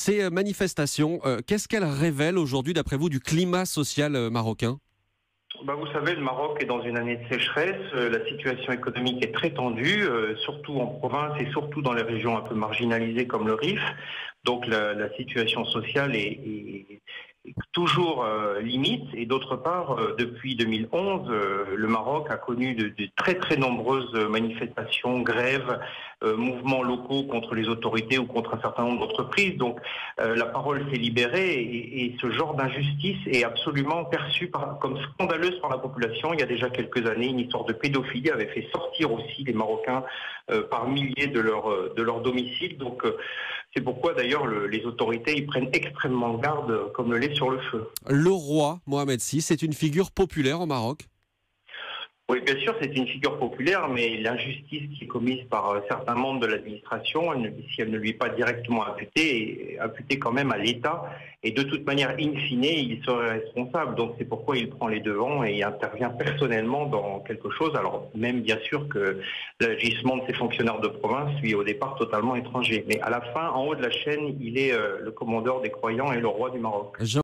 Ces manifestations, qu'est-ce qu'elles révèlent aujourd'hui, d'après vous, du climat social marocain ? Vous savez, le Maroc est dans une année de sécheresse, la situation économique est très tendue, surtout en province et surtout dans les régions un peu marginalisées comme le Rif. Donc la situation sociale est toujours limite. Et d'autre part, depuis 2011, le Maroc a connu de très très nombreuses manifestations, grèves, mouvements locaux contre les autorités ou contre un certain nombre d'entreprises. Donc la parole s'est libérée et ce genre d'injustice est absolument perçu comme scandaleuse par la population. Il y a déjà quelques années, une histoire de pédophilie avait fait sortir aussi les Marocains par milliers de leur domicile. Donc c'est pourquoi d'ailleurs les autorités y prennent extrêmement garde comme le lait sur le feu. Le roi Mohamed VI est une figure populaire au Maroc ? Oui, bien sûr, c'est une figure populaire, mais l'injustice qui est commise par certains membres de l'administration, si elle ne lui est pas directement imputée, est imputée quand même à l'État. Et de toute manière, in fine, il serait responsable. Donc c'est pourquoi il prend les devants et intervient personnellement dans quelque chose. Alors même bien sûr que l'agissement de ces fonctionnaires de province lui est au départ totalement étranger. Mais à la fin, en haut de la chaîne, il est le commandeur des croyants et le roi du Maroc.